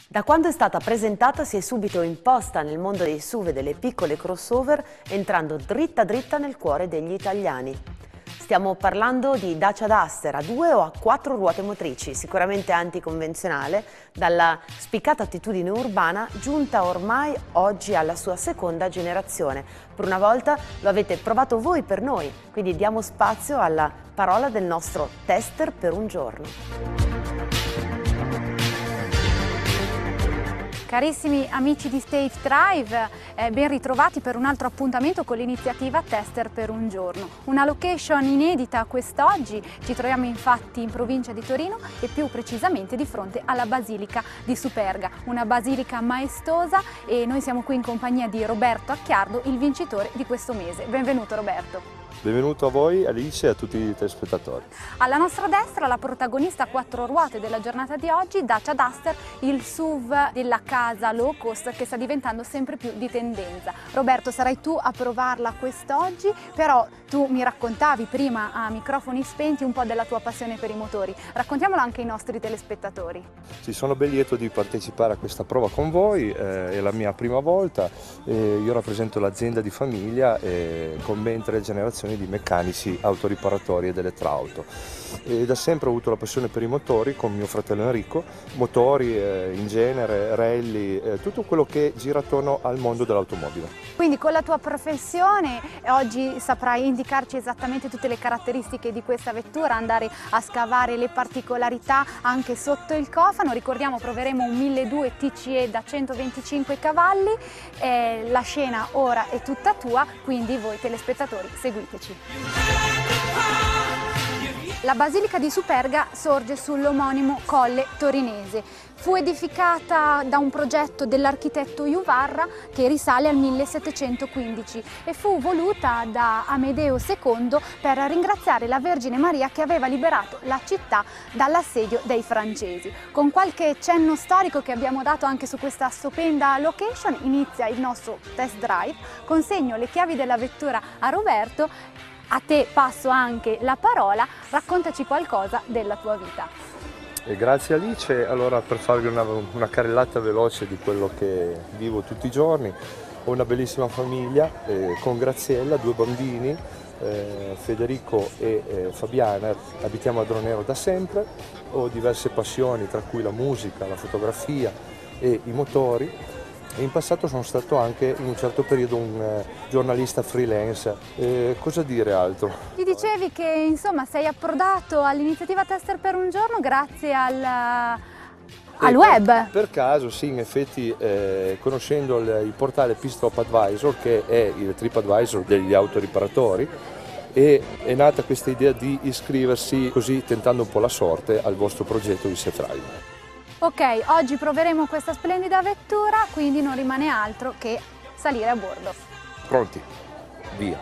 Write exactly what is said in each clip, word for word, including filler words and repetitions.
Da quando è stata presentata si è subito imposta nel mondo dei S U V e delle piccole crossover, entrando dritta dritta nel cuore degli italiani. Stiamo parlando di Dacia Duster a due o a quattro ruote motrici, sicuramente anticonvenzionale, dalla spiccata attitudine urbana giunta ormai oggi alla sua seconda generazione. Per una volta lo avete provato voi per noi, quindi diamo spazio alla parola del nostro tester per un giorno. Carissimi amici di Safe Drive, eh, ben ritrovati per un altro appuntamento con l'iniziativa Tester per un giorno. Una location inedita quest'oggi, ci troviamo infatti in provincia di Torino e più precisamente di fronte alla Basilica di Superga, una basilica maestosa, e noi siamo qui in compagnia di Roberto Acchiardo, il vincitore di questo mese. Benvenuto Roberto. Benvenuto a voi, Alice, e a tutti i telespettatori. Alla nostra destra la protagonista a quattro ruote della giornata di oggi, Dacia Duster, il S U V della casa low cost che sta diventando sempre più di tendenza. Roberto, sarai tu a provarla quest'oggi, però tu mi raccontavi prima a microfoni spenti un po' della tua passione per i motori. Raccontiamolo anche ai nostri telespettatori. Sì, sono ben lieto di partecipare a questa prova con voi, eh, è la mia prima volta, eh, io rappresento l'azienda di famiglia eh, con ben tre generazioni di meccanici autoriparatori ed elettrauto. E da sempre ho avuto la passione per i motori con mio fratello Enrico, motori eh, in genere, rally, eh, tutto quello che gira attorno al mondo dell'automobile. Quindi con la tua professione oggi saprai indicarci esattamente tutte le caratteristiche di questa vettura, andare a scavare le particolarità anche sotto il cofano. Ricordiamo, proveremo un milleduecento T C E da centoventicinque cavalli, eh, la scena ora è tutta tua, quindi voi telespettatori seguiteci. La Basilica di Superga sorge sull'omonimo Colle Torinese. Fu edificata da un progetto dell'architetto Juvarra che risale al millesettecentoquindici e fu voluta da Amedeo secondo per ringraziare la Vergine Maria che aveva liberato la città dall'assedio dei francesi. Con qualche cenno storico che abbiamo dato anche su questa stupenda location inizia il nostro test drive. Consegno le chiavi della vettura a Roberto. A te passo anche la parola, raccontaci qualcosa della tua vita. E grazie Alice, allora per farvi una, una carrellata veloce di quello che vivo tutti i giorni, ho una bellissima famiglia eh, con Graziella, due bambini, eh, Federico e eh, Fabiana, abitiamo a Dronero da sempre, ho diverse passioni tra cui la musica, la fotografia e i motori. E in passato sono stato anche in un certo periodo un eh, giornalista freelance. Eh, cosa dire altro? Ti dicevi che insomma sei approdato all'iniziativa Tester per un giorno grazie al, al web. Per, per caso sì, in effetti eh, conoscendo il, il portale Pitstop Advisor, che è il TripAdvisor degli autoriparatori, e è nata questa idea di iscriversi così tentando un po' la sorte al vostro progetto di Safe Drive. Ok, oggi proveremo questa splendida vettura, quindi non rimane altro che salire a bordo. Pronti? Via!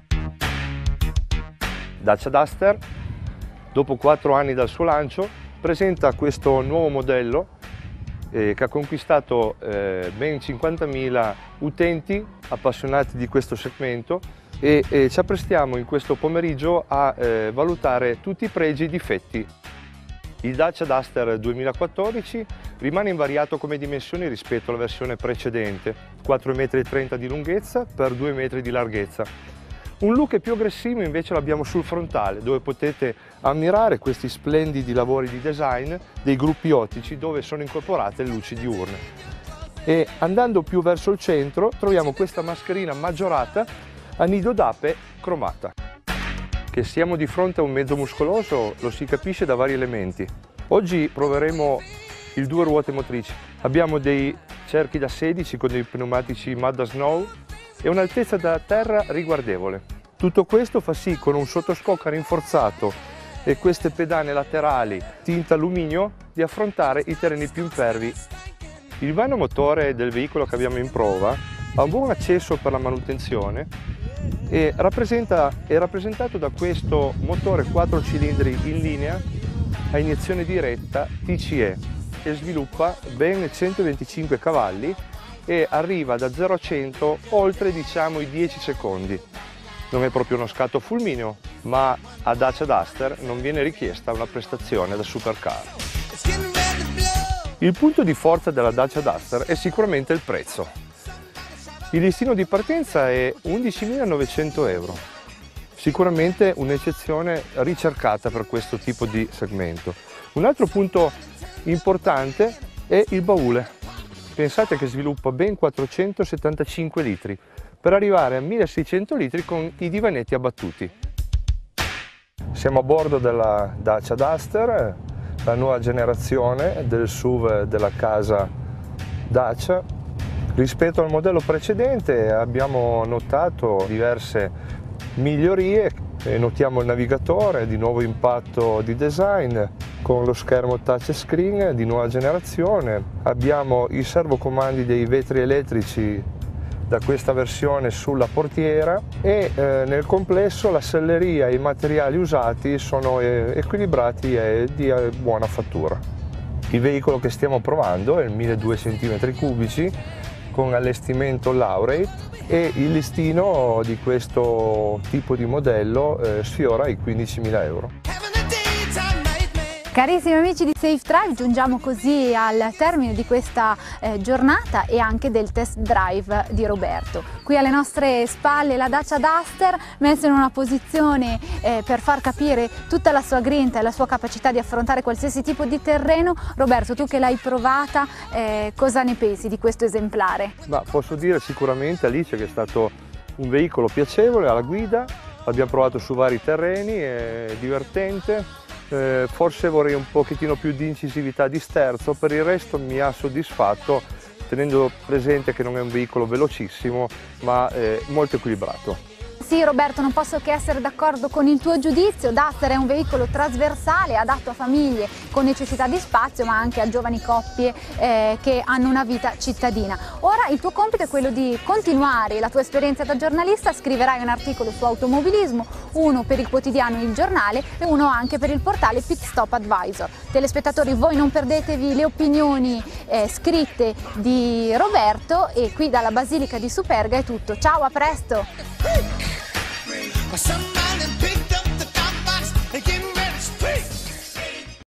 Dacia Duster, dopo quattro anni dal suo lancio, presenta questo nuovo modello eh, che ha conquistato eh, ben cinquantamila utenti appassionati di questo segmento e, e ci apprestiamo in questo pomeriggio a eh, valutare tutti i pregi e i difetti. Il Dacia Duster duemilaquattordici rimane invariato come dimensioni rispetto alla versione precedente, quattro virgola trenta metri di lunghezza per due metri di larghezza. Un look più aggressivo invece l'abbiamo sul frontale, dove potete ammirare questi splendidi lavori di design dei gruppi ottici dove sono incorporate le luci diurne. E andando più verso il centro troviamo questa mascherina maggiorata a nido d'ape cromata. Che siamo di fronte a un mezzo muscoloso lo si capisce da vari elementi. Oggi proveremo il due ruote motrici. Abbiamo dei cerchi da sedici con dei pneumatici Mazda Snow e un'altezza da terra riguardevole. Tutto questo fa sì, con un sottoscocca rinforzato e queste pedane laterali tinta alluminio, di affrontare i terreni più impervi. Il vano motore del veicolo che abbiamo in prova ha un buon accesso per la manutenzione e rappresenta, è rappresentato da questo motore quattro cilindri in linea a iniezione diretta T C E e sviluppa ben centoventicinque cavalli e arriva da zero a cento oltre diciamo i dieci secondi. Non è proprio uno scatto fulmineo, ma a Dacia Duster non viene richiesta una prestazione da supercar. Il punto di forza della Dacia Duster è sicuramente il prezzo. Il listino di partenza è undicimilanovecento euro, sicuramente un'eccezione ricercata per questo tipo di segmento. Un altro punto importante è il baule. Pensate che sviluppa ben quattrocentosettantacinque litri per arrivare a milleseicento litri con i divanetti abbattuti. Siamo a bordo della Dacia Duster, la nuova generazione del S U V della casa Dacia. Rispetto al modello precedente abbiamo notato diverse migliorie. Notiamo il navigatore di nuovo impatto di design con lo schermo touchscreen di nuova generazione. Abbiamo i servocomandi dei vetri elettrici da questa versione sulla portiera e eh, nel complesso la selleria e i materiali usati sono eh, equilibrati e di eh, buona fattura. Il veicolo che stiamo provando è il milleduecento centimetri cubici con allestimento Laureate e il listino di questo tipo di modello eh, sfiora i quindicimila euro. Carissimi amici di Safe Drive, giungiamo così al termine di questa eh, giornata e anche del test drive di Roberto. Qui alle nostre spalle la Dacia Duster, messa in una posizione eh, per far capire tutta la sua grinta e la sua capacità di affrontare qualsiasi tipo di terreno. Roberto, tu che l'hai provata, eh, cosa ne pensi di questo esemplare? Ma posso dire sicuramente, Alice, che è stato un veicolo piacevole alla guida, l'abbiamo provato su vari terreni, è divertente. Eh, forse vorrei un pochettino più di incisività di sterzo, per il resto mi ha soddisfatto, tenendo presente che non è un veicolo velocissimo ma eh, molto equilibrato. Sì Roberto, non posso che essere d'accordo con il tuo giudizio. Duster è un veicolo trasversale, adatto a famiglie con necessità di spazio ma anche a giovani coppie eh, che hanno una vita cittadina. Ora il tuo compito è quello di continuare la tua esperienza da giornalista. Scriverai un articolo su automobilismo, uno per il quotidiano Il Giornale e uno anche per il portale Pit Stop Advisor. Telespettatori, voi non perdetevi le opinioni eh, scritte di Roberto, e qui dalla Basilica di Superga è tutto. Ciao, a presto! Somebody